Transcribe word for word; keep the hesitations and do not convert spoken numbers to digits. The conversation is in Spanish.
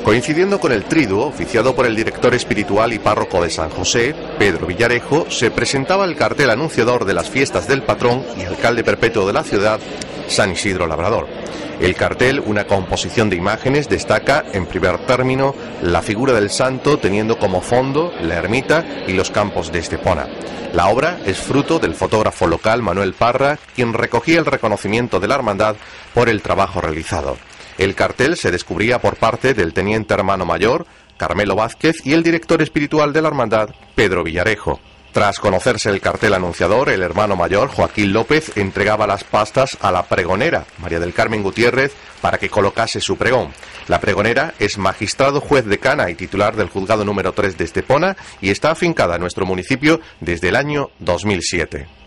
Coincidiendo con el triduo, oficiado por el director espiritual y párroco de San José, Pedro Villarejo, se presentaba el cartel anunciador de las fiestas del patrón y alcalde perpetuo de la ciudad, San Isidro Labrador. El cartel, una composición de imágenes, destaca, en primer término, la figura del santo teniendo como fondo la ermita y los campos de Estepona. La obra es fruto del fotógrafo local Manuel Parra, quien recogía el reconocimiento de la hermandad por el trabajo realizado. El cartel se descubría por parte del teniente hermano mayor, Carmelo Vázquez, y el director espiritual de la hermandad, Pedro Villarejo. Tras conocerse el cartel anunciador, el hermano mayor, Joaquín López, entregaba las pastas a la pregonera, María del Carmen Gutiérrez, para que colocase su pregón. La pregonera es magistrado juez decana y titular del juzgado número tres de Estepona y está afincada en nuestro municipio desde el año dos mil siete.